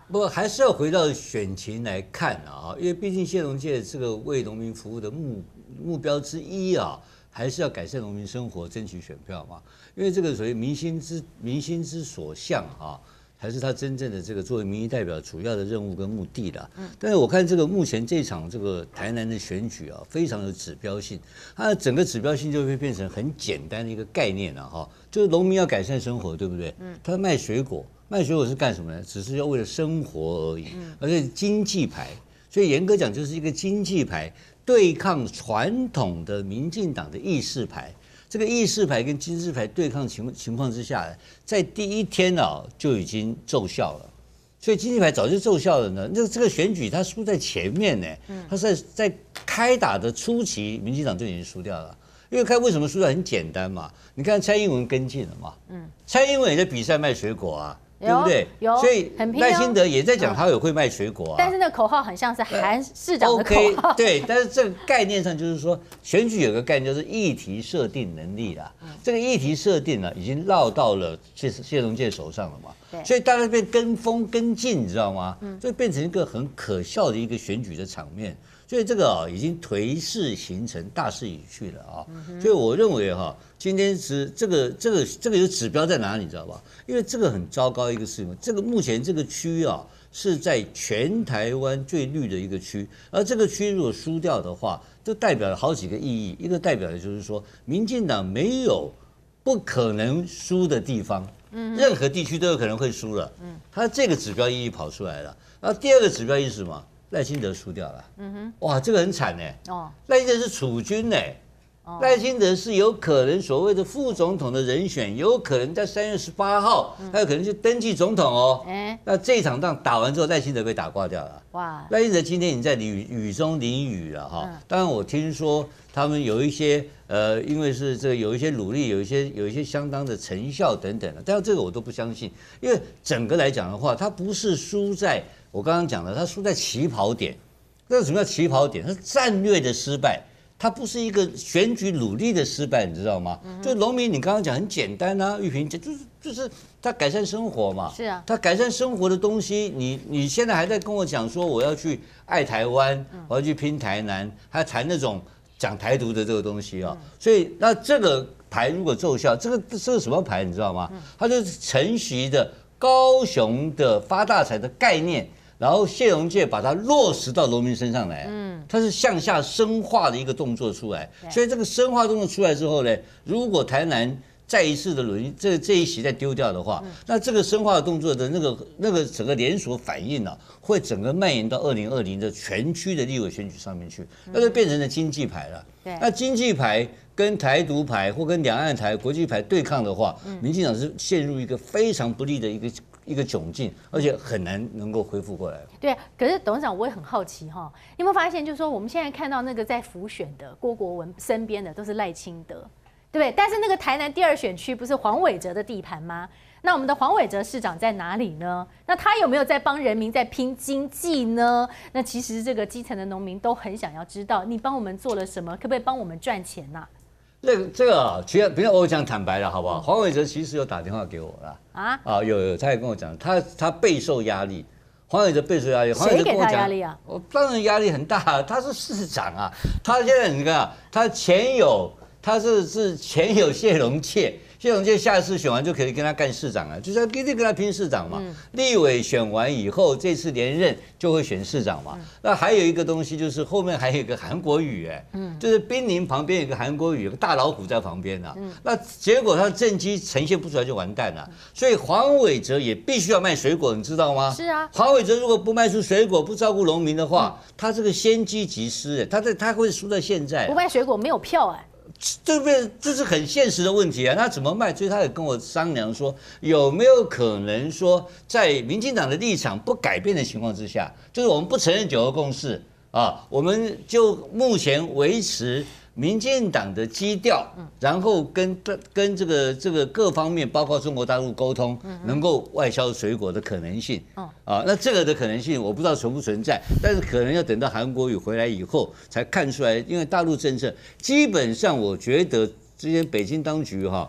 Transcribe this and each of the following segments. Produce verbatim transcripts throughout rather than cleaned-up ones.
不过还是要回到选情来看啊，因为毕竟谢龙介这个为农民服务的目目标之一啊，还是要改善农民生活，争取选票嘛。因为这个所谓民心之民心之所向啊。才是他真正的这个作为民意代表主要的任务跟目的啦。但是我看这个目前这场这个台南的选举啊，非常有指标性，它的整个指标性就会变成很简单的一个概念了哈，就是农民要改善生活，对不对？他卖水果，卖水果是干什么呢？只是要为了生活而已，而且经济牌，所以严格讲就是一个经济牌对抗传统的民进党的意识牌。这个意识牌跟经济牌对抗情情况之下，在第一天啊就已经奏效了，所以经济牌早就奏效了呢。那这个选举他输在前面呢，他在在开打的初期，民进党就已经输掉了。因为看为什么输掉很简单嘛，你看蔡英文跟进了嘛，嗯，蔡英文也在比赛卖水果啊。对不对？ 有， 所以赖清德也在讲他有会卖水果啊。 但是那口号很像是韩市长的口号。 OK， 对，但是这个概念上就是说，选举有个概念就是议题设定能力啦。这个议题设定呢，已经落到了谢谢龙介手上了嘛。所以大家变跟风跟进，你知道吗？所以变成一个很可笑的一个选举的场面。所以这个啊，已经颓势形成，大势已去了啊。所以我认为哈，今天是这个这个这个有指标在哪里，你知道吧？因为这个很糟糕一个事情，这个目前这个区啊是在全台湾最绿的一个区，而这个区如果输掉的话，就代表了好几个意义。一个代表的就是说，民进党没有不可能输的地方，任何地区都有可能会输了。它这个指标意义跑出来了。然后第二个指标意义是什么？赖清德输掉了，嗯哼，哇，这个很惨哎，哦，赖清德是储君哎，赖清德是有可能所谓的副总统的人选，有可能在三月十八号，他有可能去登记总统哦，哎，那这场仗打完之后，赖清德被打挂掉了，哇，赖清德今天已经在雨雨中淋雨了哈，当然我听说他们有一些呃，因为是这个有一些努力，有一些有一些相当的成效等等的，但是这个我都不相信，因为整个来讲的话，他不是输在。我刚刚讲了，他输在起跑点。那什么叫起跑点？它是战略的失败，它不是一个选举努力的失败，你知道吗？嗯、就农民，你刚刚讲很简单啊，玉萍就是就是他改善生活嘛。是啊。他改善生活的东西，你你现在还在跟我讲说我要去爱台湾，我要去拼台南，还谈那种讲台独的这个东西啊、哦。嗯、所以那这个牌如果奏效，这个这个什么牌你知道吗？它就是承袭的高雄的发大财的概念。然后谢龙介把它落实到农民身上来，嗯，它是向下深化的一个动作出来，所以这个深化动作出来之后呢，如果台南再一次的轮这这一席再丢掉的话，那这个深化的动作的那个那个整个连锁反应呢、啊，会整个蔓延到二零二零的全区的立委选举上面去，那就变成了经济牌了。那经济牌跟台独牌或跟两岸台国际牌对抗的话，民进党是陷入一个非常不利的一个。一个窘境，而且很难能够恢复过来。 对，可是董事长我也很好奇哈，你有没有发现，就是说我们现在看到那个在辅选的郭国文身边的都是赖清德，对不对？但是那个台南第二选区不是黄伟哲的地盘吗？那我们的黄伟哲市长在哪里呢？那他有没有在帮人民在拼经济呢？那其实这个基层的农民都很想要知道，你帮我们做了什么，可不可以帮我们赚钱呐、啊？ 这个这个啊，其实不要我讲坦白了，好不好？黄伟哲其实有打电话给我了啊啊，有有，他也跟我讲，他他备受压力。黄伟哲备受压力，黄伟哲跟我讲，压力啊？我当然压力很大，他是市长啊，他现在你看啊，他前有他是是前有谢龙介。谢龙介下次选完就可以跟他干市长了，就是要一定跟他拼市长嘛。嗯、立委选完以后，这次连任就会选市长嘛。嗯、那还有一个东西就是后面还有一个韩国瑜，哎，嗯、就是濒临旁边有个韩国瑜，有个大老虎在旁边啊。嗯、那结果他的政绩呈现不出来就完蛋了。嗯、所以黄伟哲也必须要卖水果，你知道吗？是啊。黄伟哲如果不卖出水果，不照顾农民的话，嗯、他这个先机极失，他在他会输在现在、啊。 不卖水果没有票哎。 这边就是很现实的问题啊，他怎么卖？所以他也跟我商量说，有没有可能说，在民进党的立场不改变的情况之下，就是我们不承认九二共识啊，我们就目前维持民进党的基调，然后跟跟这个这个各方面，包括中国大陆沟通，能够外销水果的可能性，啊，那这个的可能性我不知道存不存在，但是可能要等到韩国瑜回来以后才看出来，因为大陆政策基本上我觉得之前北京当局哈，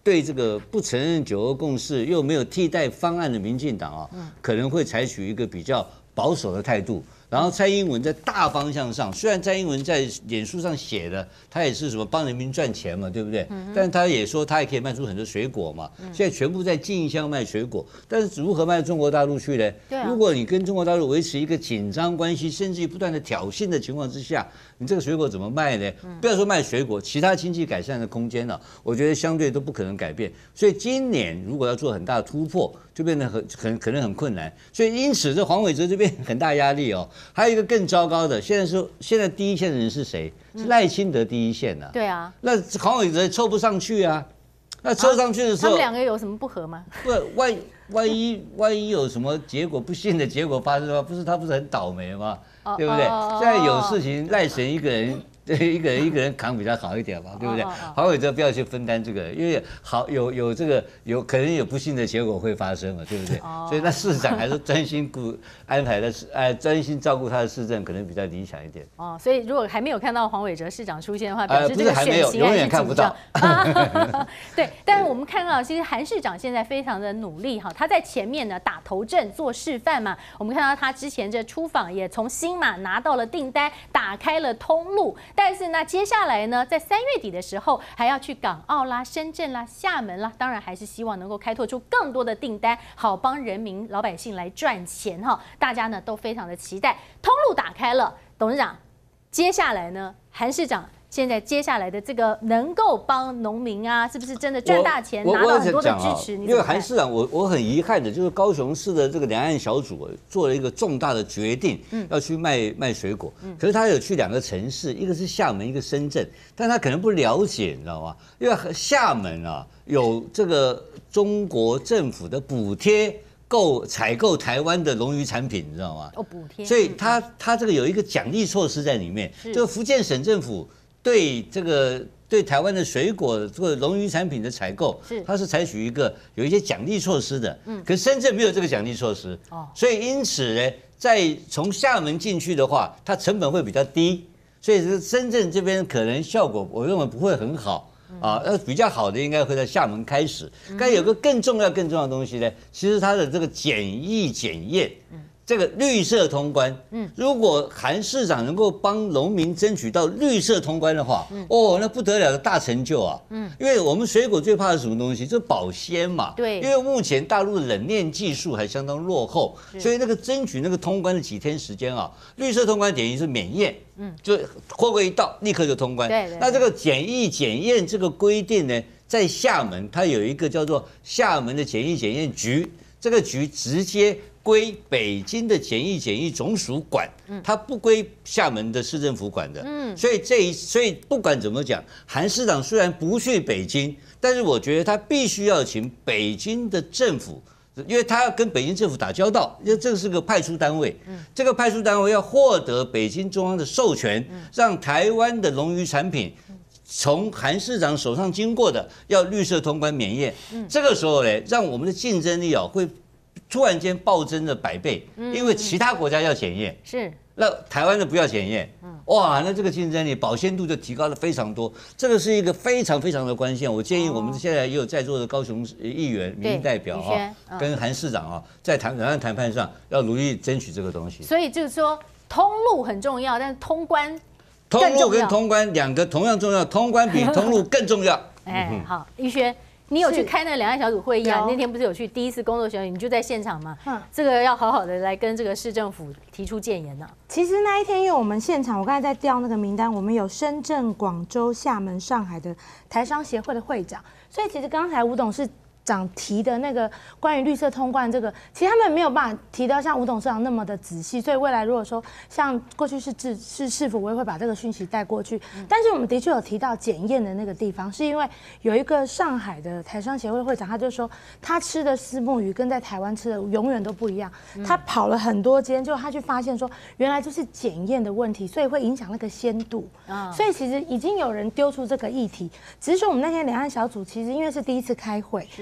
对这个不承认九二共识又没有替代方案的民进党啊，可能会采取一个比较保守的态度。然后蔡英文在大方向上，虽然蔡英文在脸书上写的，他也是什么帮人民赚钱嘛，对不对？嗯、但他也说他也可以卖出很多水果嘛。嗯、现在全部在进香卖水果，但是如何卖到中国大陆去呢？对啊、如果你跟中国大陆维持一个紧张关系，甚至于不断的挑衅的情况之下，你这个水果怎么卖呢？嗯、不要说卖水果，其他经济改善的空间呢、啊，我觉得相对都不可能改变。所以今年如果要做很大的突破，就变得很很可能很困难。所以因此这黄伟哲这边很大压力哦。还有一个更糟糕的，现在说现在第一线的人是谁？是赖清德第一线啊。对啊，那黄伟哲凑不上去啊。那凑上去的时候， 他们两个有什么不合吗？ 不，万万一万一有什么结果不幸的结果发生的话，不是他不是很倒霉吗？对不对？现在有事情赖神一个人。对，一个人一个人扛比较好一点嘛，对不对？黄伟哲不要去分担这个，因为好有有这个有可能有不幸的结果会发生嘛，对不对？所以那市长还是专心顾安排的，哎，专心照顾他的市政，可能比较理想一点。 哦，所以如果还没有看到黄伟哲市长出现的话，表示这个选情永远看不到。 对，但是我们看到，其实韩市长现在非常的努力哈，他在前面呢打头阵做示范嘛。我们看到他之前这出访也从新马拿到了订单，打开了通路。但是呢，接下来呢，在三月底的时候，还要去港澳啦、深圳啦、厦门啦，当然还是希望能够开拓出更多的订单，好帮人民老百姓来赚钱哈。大家呢都非常的期待，通路打开了，董事长，接下来呢，韩市长现在接下来的这个能够帮农民啊，是不是真的赚大钱，拿到很多的支持？ 因为韩市长，我我很遗憾的就是高雄市的这个两岸小组做了一个重大的决定，嗯、要去卖卖水果。嗯、可是他有去两个城市，一个是厦门，一个深圳，但他可能不了解，你知道吗？因为厦门啊有这个中国政府的补贴。购采购台湾的农渔产品，你知道吗？ 哦，补贴。 所以他他这个有一个奖励措施在里面，就福建省政府对这个对台湾的水果这个农渔产品的采购，是它是采取一个有一些奖励措施的。嗯，可是深圳没有这个奖励措施。哦，所以因此呢，在从厦门进去的话，它成本会比较低，所以这个深圳这边可能效果我认为不会很好。啊，那比较好的应该会在厦门开始。但有个更重要、更重要的东西呢，其实它的这个检疫检验，这个绿色通关，嗯，如果韩市长能够帮农民争取到绿色通关的话，嗯、哦，那不得了的大成就啊！嗯，因为我们水果最怕的是什么东西？就是保鲜嘛。对。因为目前大陆的冷链技术还相当落后，所以那个争取那个通关的几天时间啊，绿色通关等于是免验，嗯，就货柜一到立刻就通关。对对。那这个检疫检验这个规定呢，在厦门它有一个叫做厦门的检疫检验局，这个局直接归北京的检疫检疫总署管，它不归厦门的市政府管的。嗯，所以这一所以不管怎么讲，韩市长虽然不去北京，但是我觉得他必须要请北京的政府，因为他要跟北京政府打交道，因为这个是个派出单位。嗯，这个派出单位要获得北京中央的授权，让台湾的农渔产品从韩市长手上经过的要绿色通关免验。嗯，这个时候呢，让我们的竞争力啊会突然间暴增了百倍，因为其他国家要检验，是那台湾的不要检验，哇，那这个竞争力、保鲜度就提高了非常多。这个是一个非常非常的关键。我建议我们现在也有在座的高雄议员、民意代表啊，跟韩市长啊，在谈两岸谈判上要努力争取这个东西。 所以就是说，通路很重要，但是通关通路跟通关两个同样重要，通关比通路更重要。 哎，好，于轩。你有去开那个两岸小组会议啊？那天不是有去第一次工作小组，你就在现场嘛？嗯，这个要好好的来跟这个市政府提出建言呢。 其实那一天，因为我们现场，我刚才在调那个名单，我们有深圳、广州、厦门、上海的台商协会的会长，所以其实刚才吴董事长提的那个关于绿色通关这个，其实他们没有办法提到像吴董事长那么的仔细，所以未来如果说像过去是是是市府，我也会把这个讯息带过去。但是我们的确有提到检验的那个地方，是因为有一个上海的台商协会会长，他就说他吃的虱目鱼跟在台湾吃的永远都不一样。他跑了很多间，就他去发现说，原来就是检验的问题，所以会影响那个鲜度。所以其实已经有人丢出这个议题，只是说我们那天两岸小组其实因为是第一次开会。是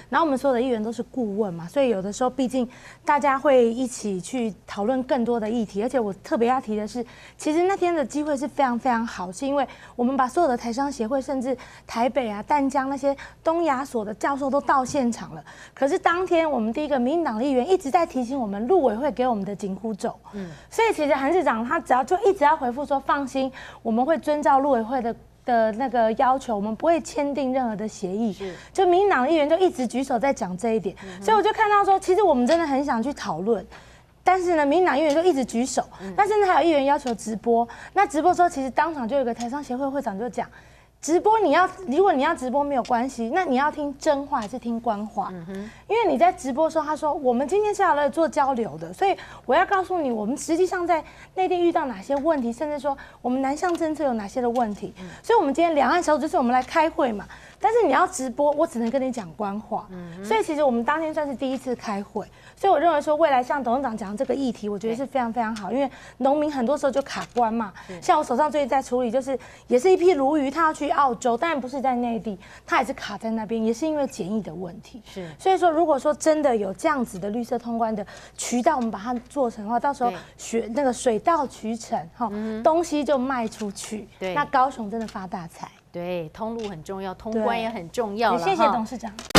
然后我们所有的议员都是顾问嘛，所以有的时候毕竟大家会一起去讨论更多的议题。而且我特别要提的是，其实那天的机会是非常非常好，是因为我们把所有的台商协会，甚至台北啊、淡江那些东亚所的教授都到现场了。可是当天我们第一个民进党议员一直在提醒我们陆委会给我们的紧箍咒，嗯，所以其实韩市长他只要就一直要回复说放心，我们会遵照陆委会的。的那个要求，我们不会签订任何的协议。就民进党的议员就一直举手在讲这一点，嗯、所以我就看到说，其实我们真的很想去讨论，但是呢，民进党议员就一直举手，嗯、但是呢，还有议员要求直播。那直播的时候，其实当场就有一个台商协会会长就讲。直播你要，如果你要直播没有关系，那你要听真话还是听官话？嗯哼，因为你在直播的时候，他说我们今天是要来做交流的，所以我要告诉你，我们实际上在内地遇到哪些问题，甚至说我们南向政策有哪些的问题。嗯、所以，我们今天两岸小组就是我们来开会嘛。但是你要直播，我只能跟你讲官话。嗯、所以其实我们当天算是第一次开会，所以我认为说未来像董事长讲的这个议题，我觉得是非常非常好，因为农民很多时候就卡关嘛。像我手上最近在处理，就是也是一批鲈鱼，它要去澳洲，当然不是在内地，它也是卡在那边，也是因为检疫的问题。是，所以说如果说真的有这样子的绿色通关的渠道，我们把它做成的话，到时候学那个水到渠成，哈，东西就卖出去，那高雄真的发大财。 对，通路很重要，通关也很重要了。 谢谢董事长。